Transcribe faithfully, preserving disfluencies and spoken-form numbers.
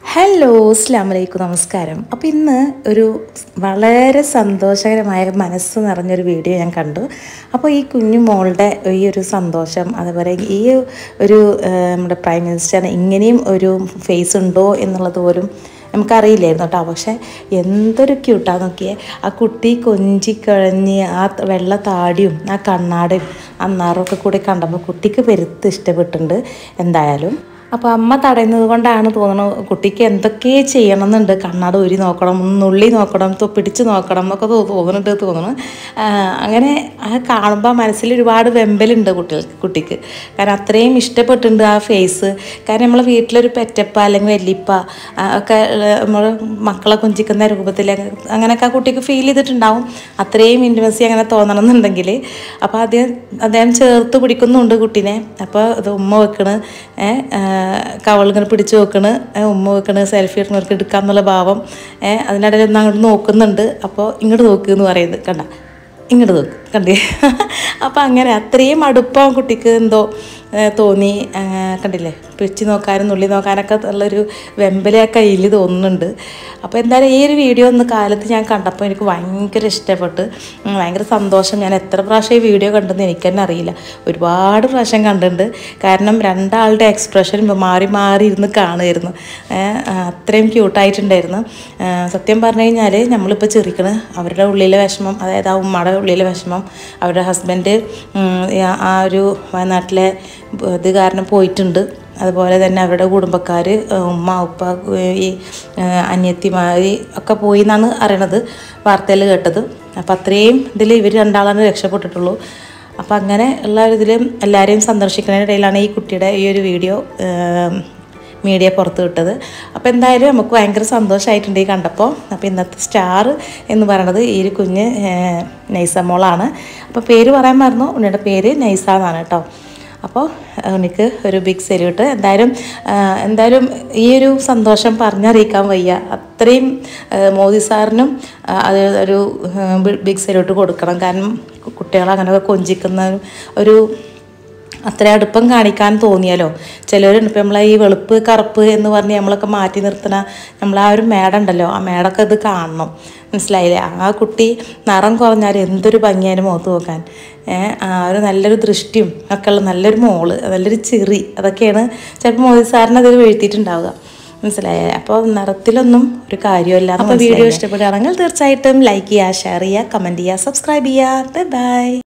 Hello അസ്സലാമു അലൈക്കും നമസ്കാരം. അപ്പോൾ ഇന്ന് ഒരു വളരെ സന്തോഷകരമായ മനസ്സ് നിറഞ്ഞൊരു വീഡിയോ ഞാൻ കണ്ടു. അപ്പോൾ ഈ കുഞ്ഞു മോളുടെ ഈ ഒരു സന്തോഷം, അതുപോലെ ഈ ഒരു നമ്മുടെ പ്രൈം മിനിസ്റ്ററിന് ഇങ്ങനെയും ഒരു ഫേസ് ഉണ്ടോ എന്നുള്ളത് പോലും നമുക്കറിയില്ലായിരുന്നു കേട്ടോ. പക്ഷേ എന്തൊരു ക്യൂട്ടാന്ന് നോക്കിയേ, ആ കുട്ടി കൊഞ്ചിക്കഴഞ്ഞ് ആ വെള്ള താടിയും ആ കണ്ണാടയും അന്നാറൊക്കെ കൂടി കണ്ടപ്പോൾ കുട്ടിക്ക് പെരുത്ത് ഇഷ്ടപ്പെട്ടിട്ടുണ്ട് എന്തായാലും. അപ്പോൾ അമ്മ തടയുന്നത് കൊണ്ടാണ് തോന്നുന്നു കുട്ടിക്ക് എന്തൊക്കെ ചെയ്യണമെന്നുണ്ട്. കണ്ണാട് ഊരി നോക്കണം, നുള്ളി നോക്കണം, പിടിച്ച് നോക്കണം എന്നൊക്കെ തോന്നുന്നുണ്ട് തോന്നുന്നു. അങ്ങനെ ആ കാണുമ്പോൾ മനസ്സിൽ ഒരുപാട് വെമ്പലുണ്ട് കുട്ടികൾ കുട്ടിക്ക് കാരണം അത്രയും ഇഷ്ടപ്പെട്ടിട്ടുണ്ട് ആ ഫേസ്. കാരണം നമ്മളെ വീട്ടിലൊരു പെറ്റപ്പ അല്ലെങ്കിൽ വല്യപ്പ ഒക്കെ നമ്മൾ മക്കളെ കൊഞ്ചിക്കുന്ന രൂപത്തിൽ അങ്ങനെയൊക്കെ ആ കുട്ടിക്ക് ഫീൽ ചെയ്തിട്ടുണ്ടാവും. അത്രയും ഇൻറ്റിമസി അങ്ങനെ തോന്നണം എന്നുണ്ടെങ്കിൽ. അപ്പോൾ അദ്ദേഹം അദ്ദേഹം ചേർത്ത് പിടിക്കുന്നുണ്ട് കുട്ടീനെ. അപ്പോൾ അത് ഉമ്മ വെക്കണ്, കവളിങ്ങനെ പിടിച്ച് വെക്കണ്, ഉമ്മ വെക്കണ്, സെൽഫി എടുക്കുന്നവർക്ക് എടുക്കാമെന്നുള്ള ഭാവം. അതിനിടയിൽ ഒന്ന് അങ്ങോട്ട് നോക്കുന്നുണ്ട്. അപ്പോൾ ഇങ്ങോട്ട് നോക്ക് എന്ന് പറയുന്നത് കണ്ട, ഇങ്ങോട്ട് നോക്ക് കണ്ടേ. അപ്പോൾ അങ്ങനെ അത്രയും അടുപ്പം കുട്ടിക്ക് എന്തോ തോന്നി. കണ്ടില്ലേ, പിടിച്ച് നോക്കാനും നുള്ളി നോക്കാനൊക്കെ ഉള്ളൊരു വെമ്പല കയ്യിൽ തോന്നുന്നുണ്ട്. അപ്പോൾ എന്തായാലും ഈ ഒരു വീഡിയോ ഒന്ന് കാലത്ത് ഞാൻ കണ്ടപ്പോൾ എനിക്ക് ഭയങ്കര ഇഷ്ടപ്പെട്ട്, ഭയങ്കര സന്തോഷം. ഞാൻ എത്ര പ്രാവശ്യം ഈ വീഡിയോ കണ്ടെന്ന് എനിക്ക് തന്നെ അറിയില്ല, ഒരുപാട് പ്രാവശ്യം കണ്ടിട്ടുണ്ട്. കാരണം രണ്ടാളുടെ എക്സ്പ്രഷൻ മാറി മാറി ഇരുന്ന് കാണുമായിരുന്നു. അത്രയും ക്യൂട്ടായിട്ടുണ്ടായിരുന്നു. സത്യം പറഞ്ഞു കഴിഞ്ഞാൽ നമ്മളിപ്പോൾ ചിരിക്കണ് അവരുടെ ഉള്ളിലെ വിഷമം, അതായത് ആ ഉമ്മയുടെ ഉള്ളിലെ വിഷമം. അവരുടെ ഹസ്ബൻഡ് ആ ഒരു വയനാട്ടിലെ ഇത് കാരണം പോയിട്ടുണ്ട്. അതുപോലെ തന്നെ അവരുടെ കുടുംബക്കാർ, ഉമ്മ ഉപ്പ ഈ അനിയത്തിമാർ ഒക്കെ പോയി എന്നാണ് അറിയണത്, വാർത്തയിൽ കേട്ടത്. അപ്പം അത്രയും ഇതിൽ ഇവർ രണ്ടാളാണ് രക്ഷപ്പെട്ടിട്ടുള്ളൂ. അപ്പം അങ്ങനെ ഉള്ള ഇതിൽ എല്ലാവരെയും സന്ദർശിക്കുന്നതിനിടയിലാണ് ഈ കുട്ടിയുടെ ഈ ഒരു വീഡിയോ മീഡിയ പുറത്ത് വിട്ടത്. അപ്പോൾ എന്തായാലും നമുക്ക് ഭയങ്കര സന്തോഷമായിട്ടുണ്ട് ഈ കണ്ടപ്പോൾ. അപ്പോൾ ഇന്നത്തെ സ്റ്റാർ എന്ന് പറയുന്നത് ഈ ഒരു കുഞ്ഞ് നൈസ മോളാണ്. അപ്പോൾ പേര് പറയാൻ മറന്നു, ഉണ്ണിയുടെ പേര് നൈസ എന്നാണ് കേട്ടോ. അപ്പോൾ ഉണ്ണിക്ക് ഒരു ബിഗ് സല്യൂട്ട്. എന്തായാലും എന്തായാലും ഈ ഒരു സന്തോഷം പറഞ്ഞറിയിക്കാൻ വയ്യ. അത്രയും മോദി സാറിനും അത് ഒരു ബിഗ് സല്യൂട്ട് കൊടുക്കണം. കാരണം കുട്ടികളെ അങ്ങനെ കൊഞ്ചിക്കുന്ന ഒരു അത്ര അടുപ്പം കാണിക്കാൻ തോന്നിയാലോ. ചിലവരുണ്ട് ഇപ്പം നമ്മളെ ഈ വെളുപ്പ് കറുപ്പ് എന്ന് പറഞ്ഞ് നമ്മളൊക്കെ മാറ്റി നിർത്തുന്ന നമ്മൾ ആ ഒരു മേടുണ്ടല്ലോ, ആ മേടൊക്കെ ഇത് കാണണം, മനസ്സിലായില്ലേ. ആ കുട്ടി നിറം കുറഞ്ഞാൽ എന്തൊരു ഭംഗിയായാലും മുഖത്ത് നോക്കാൻ. ആ ഒരു നല്ലൊരു ദൃഷ്ടിയും ഒക്കെ ഉള്ള നല്ലൊരു മോള്, നല്ലൊരു ചിറി, അതൊക്കെയാണ് ചിലപ്പോൾ മോദി സാറിന് അതിൽ വീഴ്ത്തിയിട്ടുണ്ടാവുക, മനസ്സിലായേ. അപ്പോൾ നിറത്തിലൊന്നും ഒരു കാര്യമല്ല. അപ്പോൾ വീഡിയോ ഇഷ്ടപ്പെടുകയാണെങ്കിൽ തീർച്ചയായിട്ടും ലൈക്ക് ചെയ്യുക, ഷെയർ ചെയ്യുക, കമൻറ്റ് ചെയ്യുക, സബ്സ്ക്രൈബ് ചെയ്യുക. Bye by.